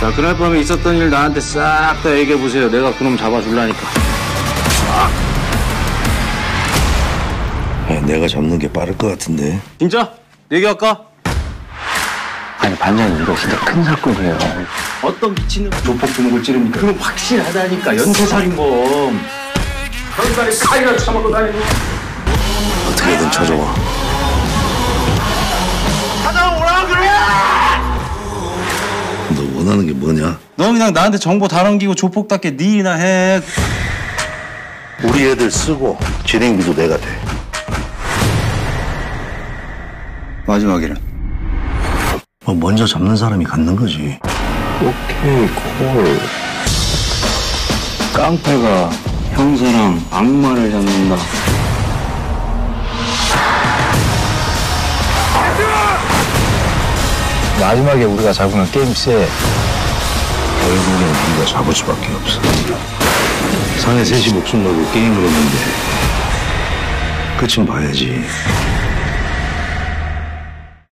자, 그날 밤에 있었던 일 나한테 싹 다 얘기해보세요. 내가 그놈 잡아줄라니까. 야, 내가 잡는 게 빠를 것 같은데. 진짜? 얘기할까? 아니 반장님 이거 진짜 큰 사건이에요. 어떤 미친놈 조폭 두목을 찌릅니까? 그럼 확실하다니까. 연쇄살인범. 현관에 칼이나 처먹고 다니는. 어떻게든 찾아와. 찾아오라 그래! 너 원하는 게 뭐냐? 너 그냥 나한테 정보 다 넘기고 조폭답게 네 일이나 해. 우리 애들 쓰고 진행비도 내가 돼. 마지막에는? 뭐 먼저 잡는 사람이 갖는 거지. 오케이 콜. 깡패가 형사랑 악마를 잡는다. 마지막에 우리가 잡으면 게임 세. 결국엔 네가 잡을 수밖에 없어. 사내 셋이 목숨 걸고 게임을 했는데 끝은 봐야지.